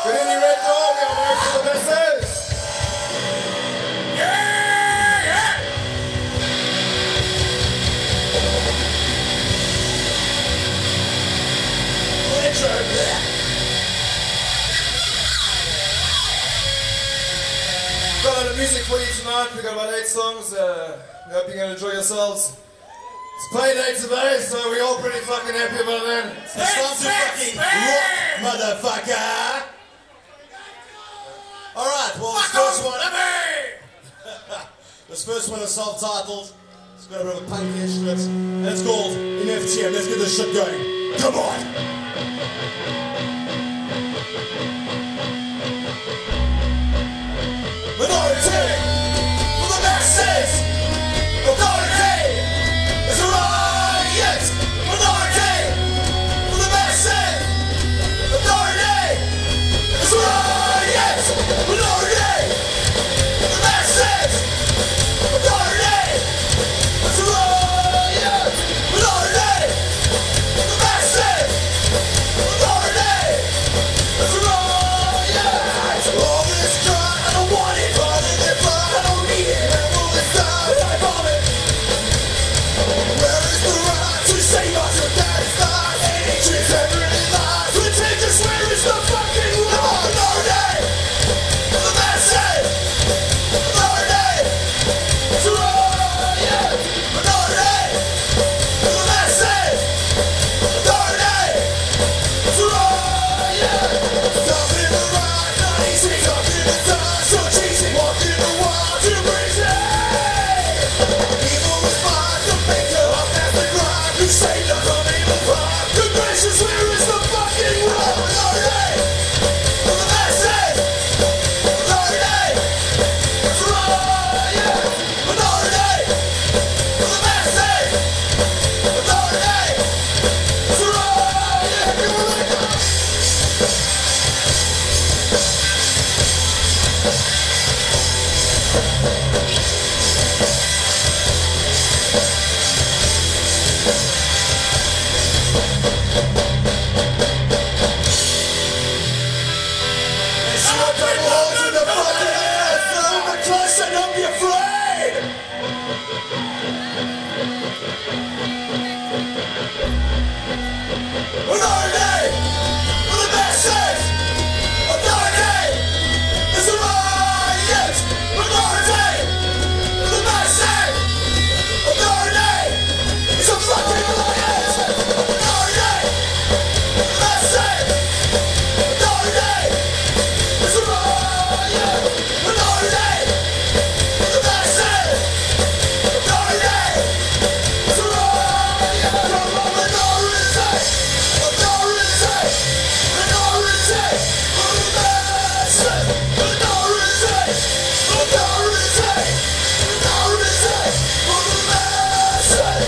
Good evening, Red Dog. We are back to the message. Yeah, yeah. Richard. Got a lot of music for you tonight. We got about 8 songs. We hope you're going to enjoy yourselves. It's payday today, so we're all pretty fucking happy about that. It's time to fucking rock, motherfucker! Alright, well, this first one is self-titled. It's got a bit of a punkish to it. And it's called NFTM. Let's get this shit going. Come on! Minority for the masses! Authority is a riot! Minority for the masses! Authority is a riot! Minority for the masses! Authority is a riot! Minority for the masses! Authority is a riot! All this crime, I don't want it, but in their blood, I don't need it. And all this time, I vomit. Where is the right to save us if that is not hatred? Everything lies. Litigious, where is the fucking law? Minority for the masses. Minority is a riot. Minority for the masses. Minority is a riot. Stuff in the right, not easy. Stuff in the dark, so cheesy. Walk in the wild, too breezy. Evil is mine, the maker of every crime. You saved us from evil pride. Good gracious, where is the fucking law? Minority for the masses. Minority is a riot. Minority for the masses. Minority is a riot. You will like that. Don't be afraid! Minority for the masses! Authority is a riot! Minority for the masses! Authority is a fucking riot! Minority for the masses! Authority is a riot! Minority for the masses! Authority is a riot! Come on, minority! Minority! Minority for the masses! Minority! Minority! Minority for the masses!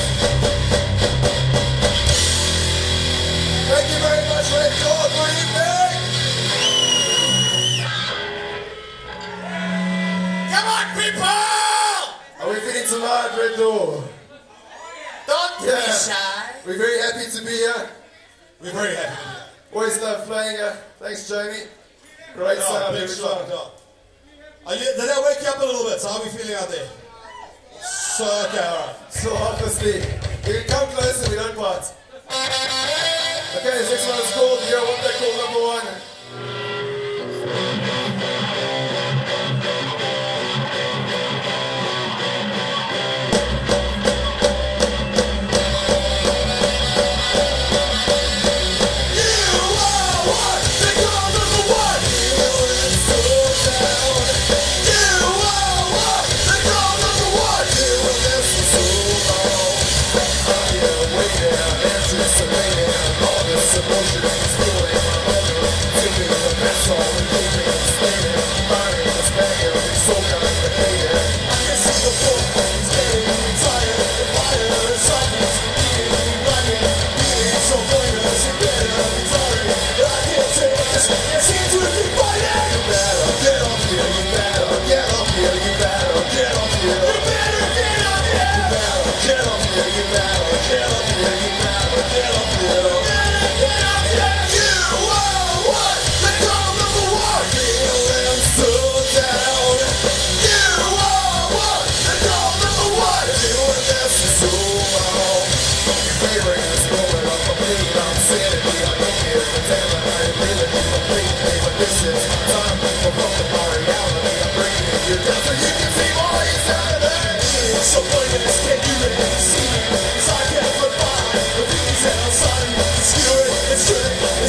Thank you very much, Red Dog. Good evening. Come on, people! Are we feeling tonight, Red Dog? Don't be Yeah. shy. We're very happy to be here. We're very happy. Always love playing here. Thanks, Jamie. Great sound every time. Did that wake you up a little bit? So how are we feeling out there? So, okay, alright. So obviously, you can come closer, we don't bite. Okay, this next one is called, you know what they call number 1. Get up here, you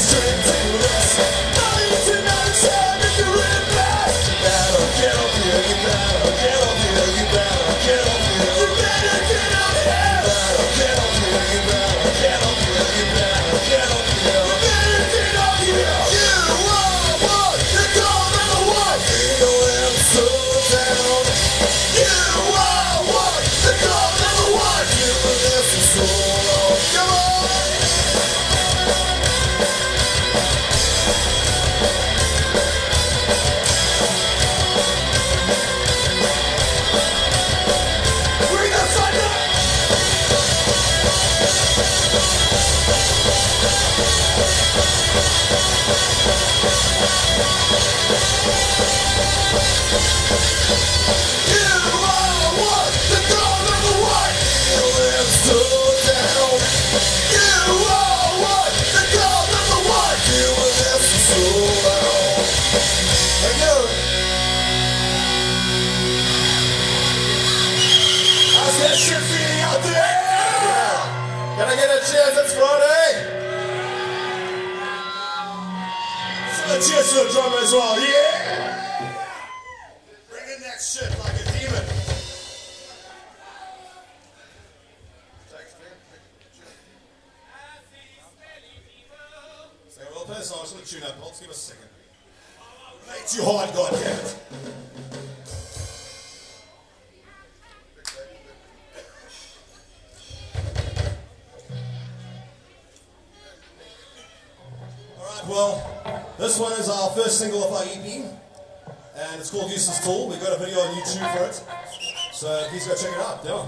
straight to this. Money to not share if you're in bed. You better get up here, you better get up here, you better get up here. You better get up here. You better get up here, you better get up here, you better get up here. You better get up here. You are what they call number one. You know I'm so down. You are what they call number one. You were there for so long. Come on. Can I get a cheers? It's Friday. So cheers to the drummer as well, yeah! Bring in that shit like a demon. So we'll play a song, just tune up. Let's give us a second. Make too hard, goddammit. Well, this one is our first single of our EP, and it's called Useless Tool. We've got a video on YouTube for it, so please go check it out. Yeah.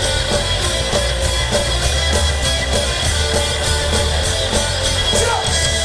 Jump!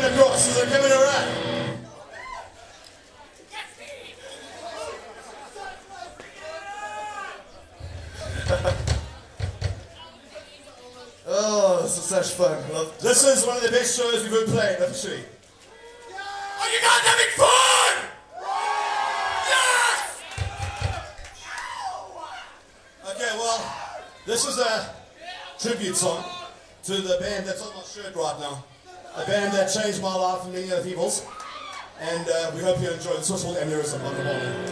across as they're coming around. Oh, this is such fun. This is one of the best shows we've ever played, officially. Are you guys having fun? Yes! Okay, well, this is a tribute song to the band that's on my shirt right now. A band that changed my life and many other people's. And we hope you enjoy. This was called Aneurysm on the morning.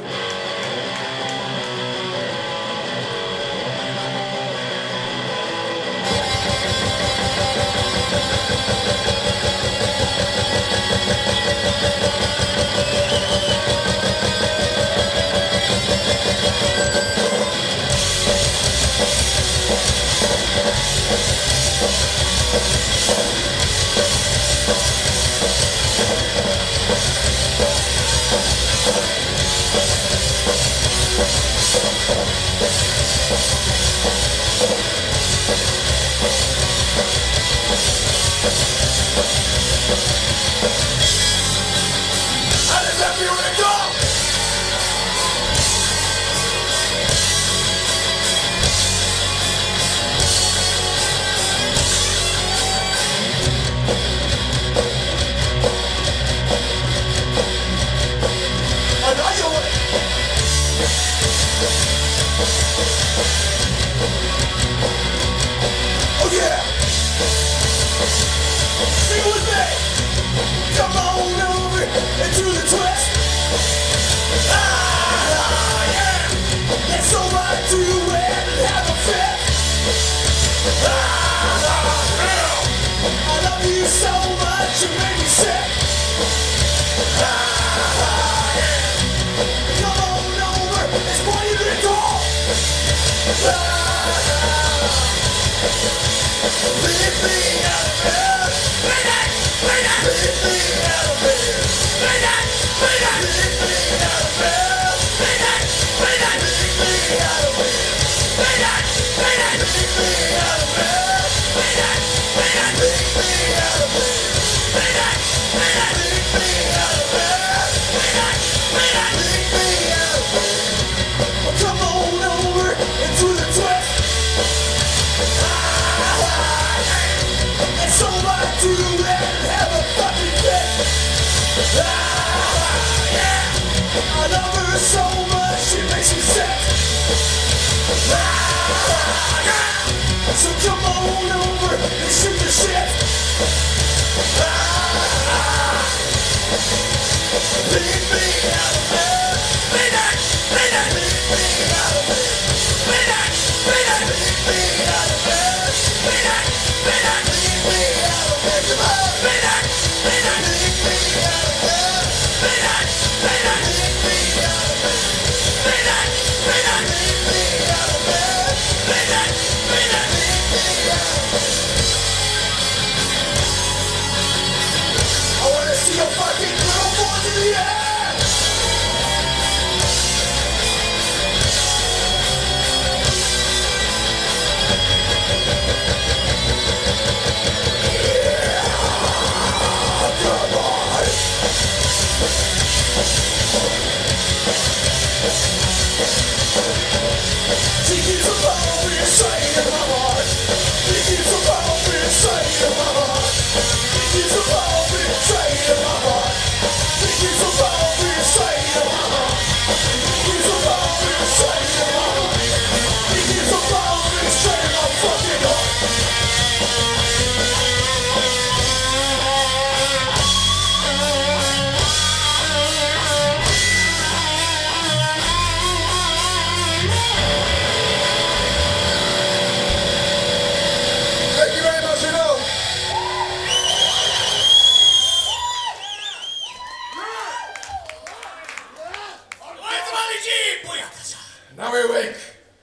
Now we're awake.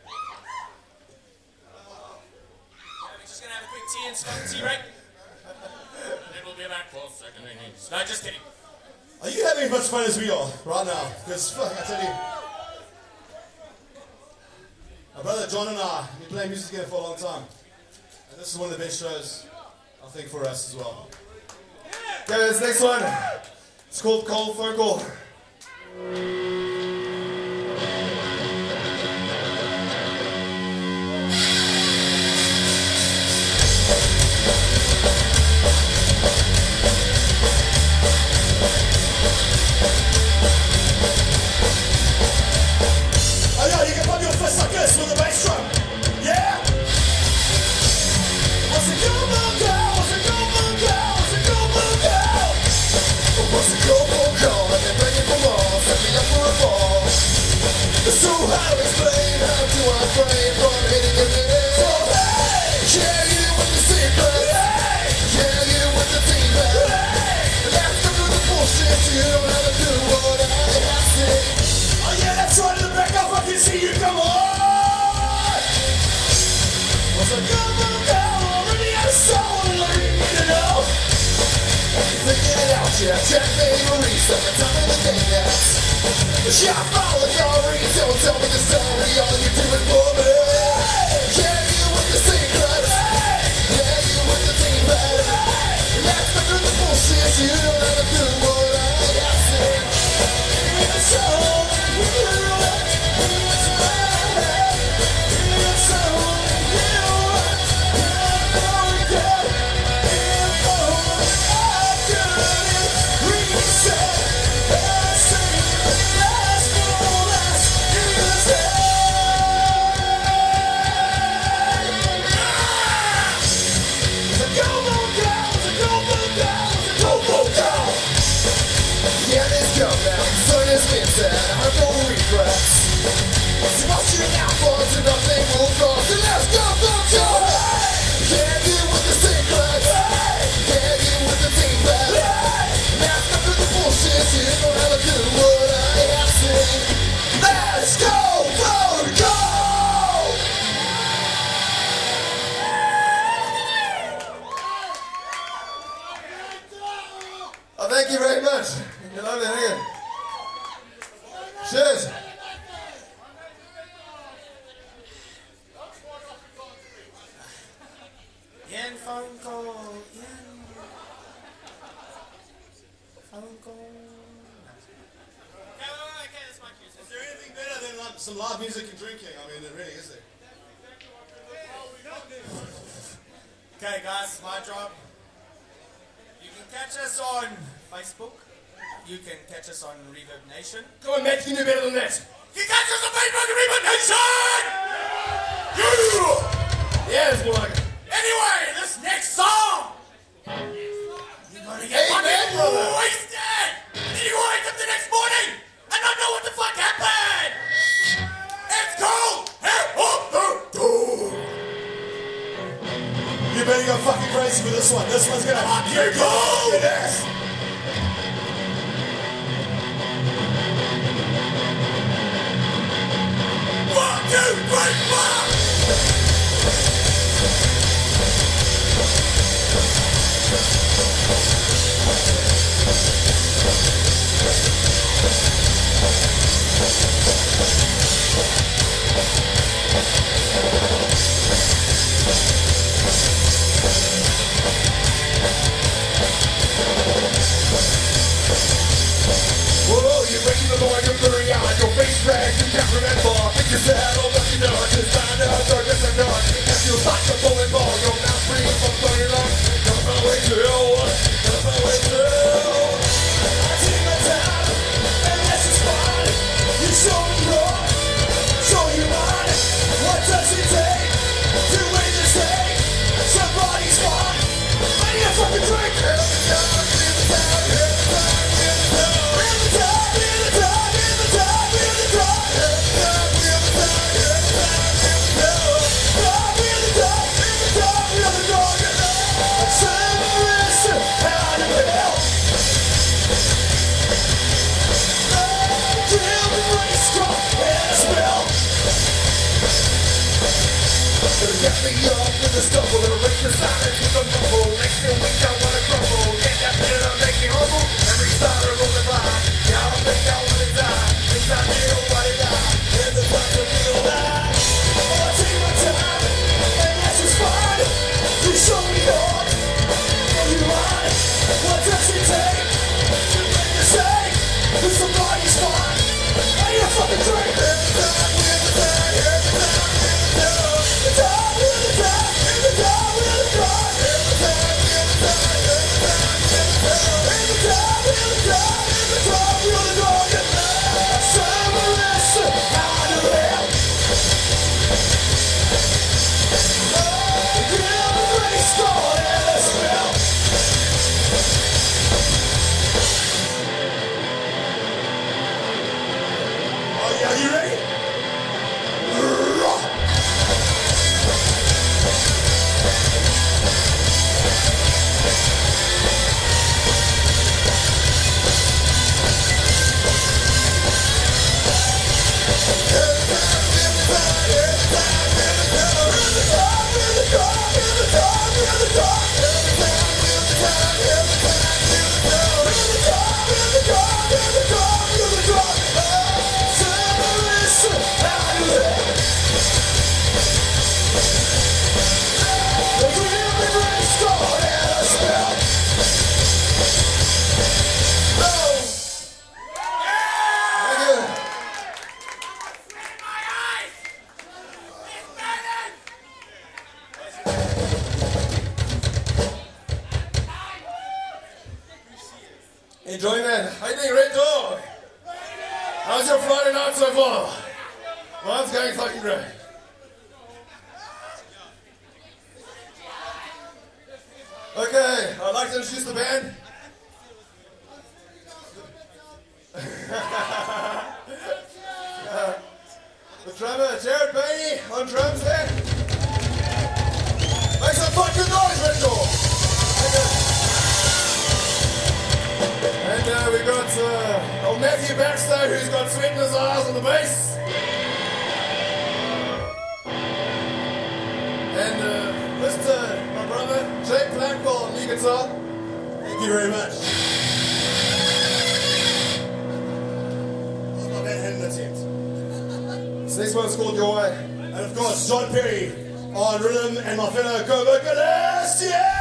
We're just gonna have a quick tea and some tea, right? And then we'll be back for a second. No, just kidding. Are you having as much fun as we are right now? Because, fuck, I tell you, my brother John and I have been playing music together for a long time. And this is one of the best shows, I think, for us as well. Okay, this next one, it's called Cold Vocal. Oh yeah, you can pump your fist like this with the bass drum. Yeah? What's a good girl? What's a good girl? What's a good girl? What's a cold vocal? And they're begging for more, set me up for a ball. It's so hard to explain, how do I refrain from hitting your name? So hey! Share you with the secret. Hey! Share you with the team. Hey! And after the bullshit, you don't have to do what I have seen. Oh yeah, that's right in the back, I fucking see you, come on! What's a good girl? Already had a soul, and I really need to know. Figured it out, yeah, check memories, every time in the day that's shot follow your reads, don't tell me the story, all you do is for me. Yeah, you with the secrets, yeah, you with the team, and after the bullshit, you don't have to do what I have seen. It's so yeah, let's go now. Sun has been set, I have no regrets. So watch you now, boys, and nothing will cross. And let's go, go, go! Yeah, you with the secrets. Yeah, you with the team, and after the bullshit, you don't have to do what I have seen. Let's go, go, go! Oh, thank you very much. You're lovely, thank you. Cheers. Yen phone call. Yen phone call. Okay, that's my cue. Is there anything better than some live music and drinking? I mean, there really is there. Okay, guys, my job. You can catch us on Facebook. You can catch us on Reverb Nation. Come on, Matt, you can do better than that. You can catch us on Facebook and Reverb Nation! Yeah, it's more like it. Anyway, this next song, you're gonna get Amen, fucking brother. wasted! And then you wake up the next morning and not know what the fuck happened! It's called Head of the Door! You better go fucking crazy for this one. This one's gonna Fuck you, go! Yes. One, two, three, four! Whoa, you're breaking the law, you're blurry eyes, your face drags, you can't remember. Think you're sad, all that you know, just find out, darkness and dark. It feels like a bowling ball, your mouth free from burning lungs. Never found a way to hell, never found a way to hell. I take my time, and this is fine. You show me your, show you mine. What does it take to win this day? Somebody's fine. I need a fucking drink. Get me up with a stumble and break the silence with a mumble. Makes me weak, I wanna crumble. Get that shit up, make me humble. Every starter rolling by. Yeah, I don't think I wanna die. Think I need nobody die. Here's the time to feel alive. Oh, I take my time, and that's just fine. You show me yours, oh, you mine. What does it Enjoying that. How you doing, Red Dog? How's your Friday night so far? Mine's going fucking great. Okay, I'd like to introduce the band. The drummer, Jared Bainey, on drums there. Make some fucking noise, Red Dog! And we've got old Matthew Baxter, who's got sweat in his eyes on the bass. And Mr. my brother, Jake Blackwell on lead guitar. Thank you very much. That was my band heading attempt. This next one's called Your Way. And of course, John Perry on rhythm and my fellow co-vocalist, yeah!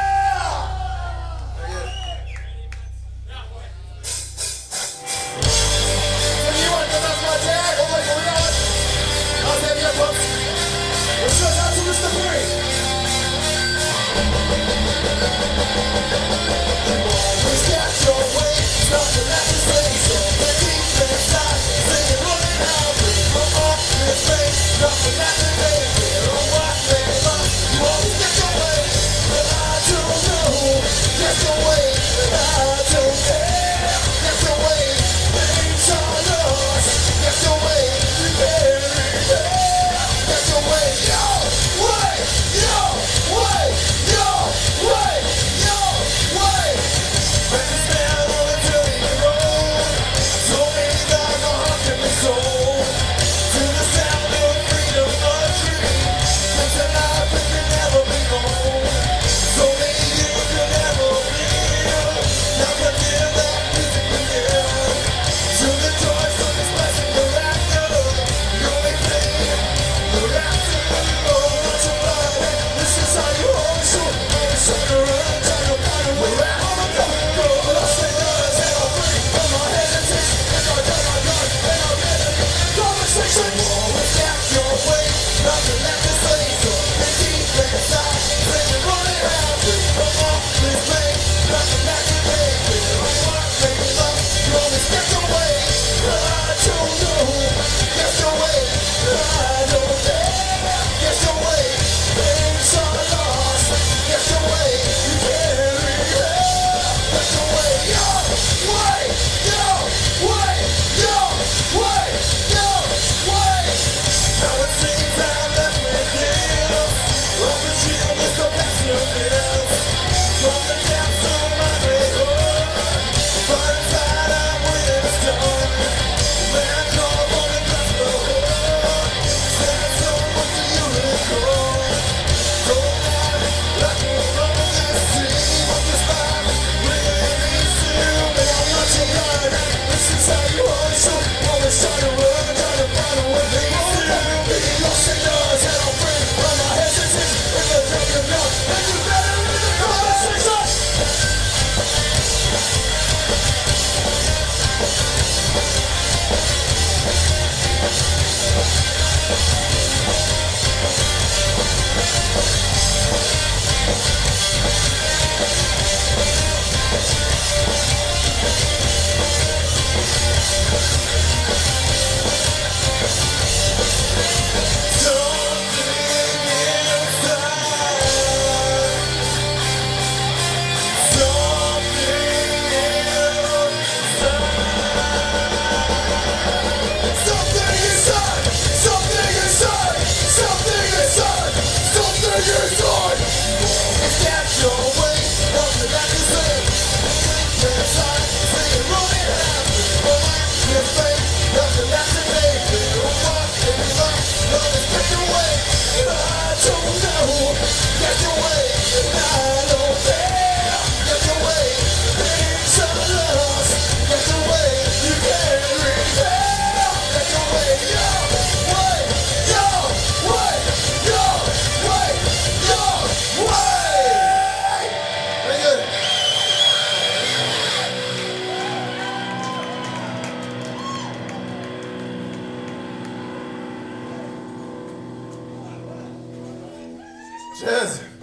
Cheers.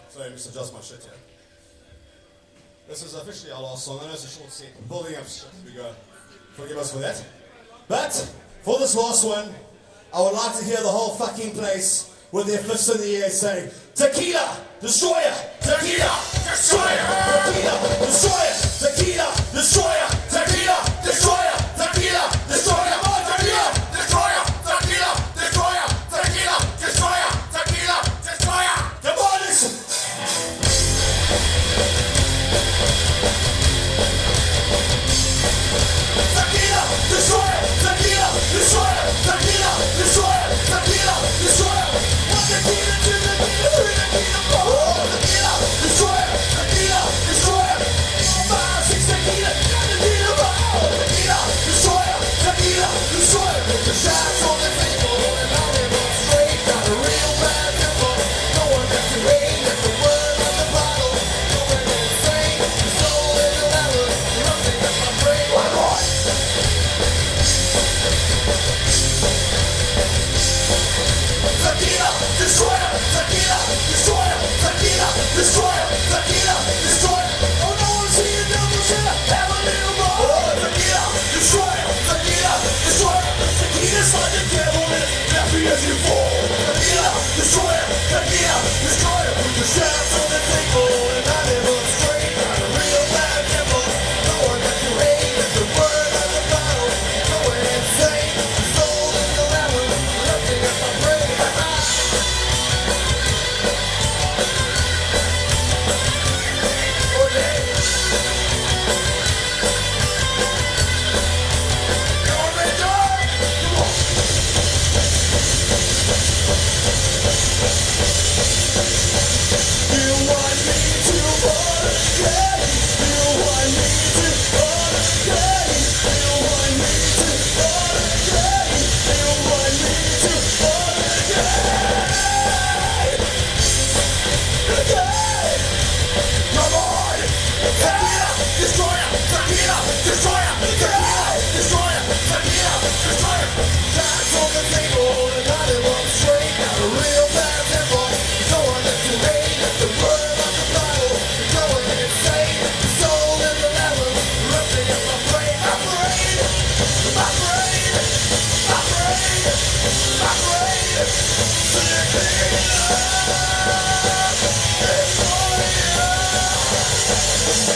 So let me just adjust my shit here. This is officially our last song. I know it's a short set. I'm building up shit as we go. Forgive us for that. But for this last one, I would like to hear the whole fucking place with their fists in the air saying, Tequila, Destroyer! Tequila, Destroyer! Tequila, Destroyer! Tequila, Destroyer! Tequila, Destroyer! Tequila, Destroyer! Tequila, Destroyer! Tequila, Destroyer! Tequila, Destroyer! Tequila, Destroyer! Come on, listen! Tequila, Destroyer! Tequila, Destroyer! Tequila, Destroyer! Tequila, Destroyer! One tequila, two tequila, three tequila, four tequila, Destroyer! Tequila, Destroyer! 5, 6 tequila, 9 tequila, tequila, Destroyer! Tequila, Destroyer! The shots on the table and all they look straight. Got a real bad tempo. No one that you hate. At the word of the bottle, going insane. The soul in the level, erupting in my brain. One more. Tequila, Destroyer! Tequila, Destroyer! Tequila, Destroyer! Tequila, Destroyer! Oh, no one's seeing devils here. Have a little more. Tequila, Destroyer! Tequila, Destroyer! Tequila's like the devil in it. Happy as you fall. Tequila, Destroyer! Tequila, Destroyer! The shots on the table and I never straight. Got a real bad tempo. No one that you hate. At the word of the bottle, going insane. The soul in the level, erupting in my brain.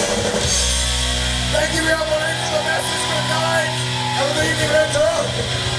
Thank you, everyone, for the message. Good night. Have a good evening, Red Girl.